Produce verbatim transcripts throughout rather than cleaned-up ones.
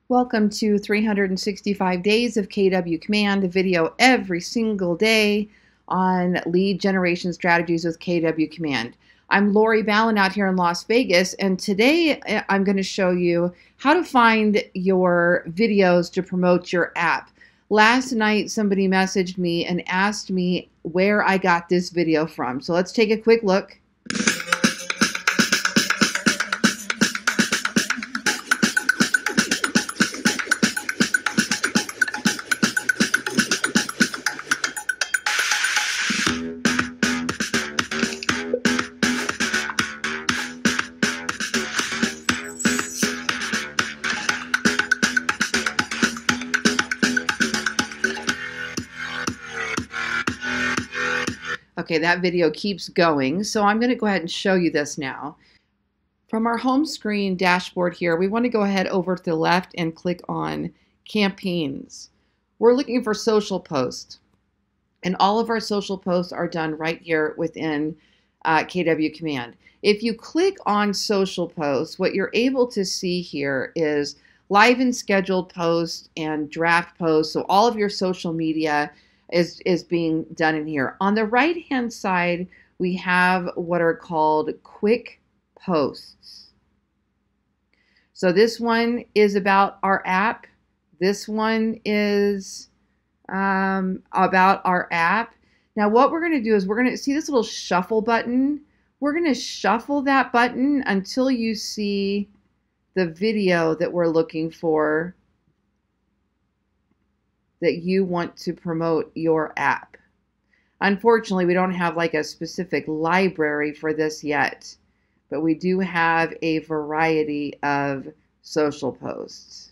Welcome to three hundred sixty-five days of K W Command, a video every single day on lead generation strategies with K W Command. I'm Lori Ballen out here in Las Vegas, and today I'm going to show you how to find your videos to promote your app. Last night, somebody messaged me and asked me where I got this video from. So let's take a quick look. Okay, that video keeps going, so I'm going to go ahead and show you this now. From our home screen dashboard here, we want to go ahead over to the left and click on campaigns. We're looking for social posts, and all of our social posts are done right here within uh, K W Command. If you click on social posts, what you're able to see here is live and scheduled posts and draft posts, so all of your social media is, is being done in here. On the right-hand side, we have what are called quick posts. So this one is about our app. This one is um, about our app. Now what we're going to do is we're going to see this little shuffle button. We're going to shuffle that button until you see the video that we're looking for that you want to promote your app. Unfortunately, we don't have like a specific library for this yet, but we do have a variety of social posts.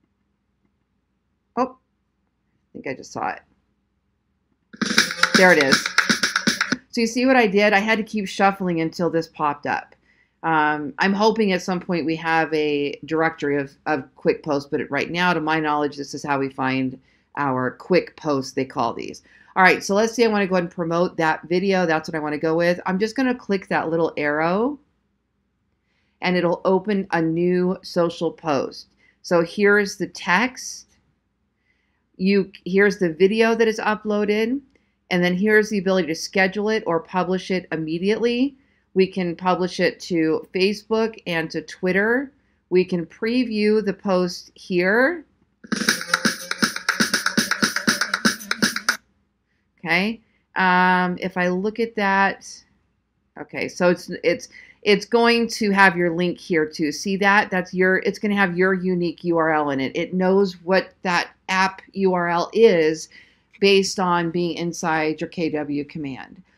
Oh, I think I just saw it. There it is. So you see what I did? I had to keep shuffling until this popped up. Um, I'm hoping at some point we have a directory of, of quick posts, but right now, to my knowledge, this is how we find our quick posts, they call these. All right, so let's say I want to go ahead and promote that video. That's what I want to go with. I'm just going to click that little arrow, and it'll open a new social post. So here's the text. You here's the video that is uploaded, and then here's the ability to schedule it or publish it immediately. We can publish it to Facebook and to Twitter. We can preview the post here. Okay, um, if I look at that, okay, so it's it's it's going to have your link here too. See that? That's your. It's going to have your unique U R L in it. It knows what that app U R L is based on being inside your K W command.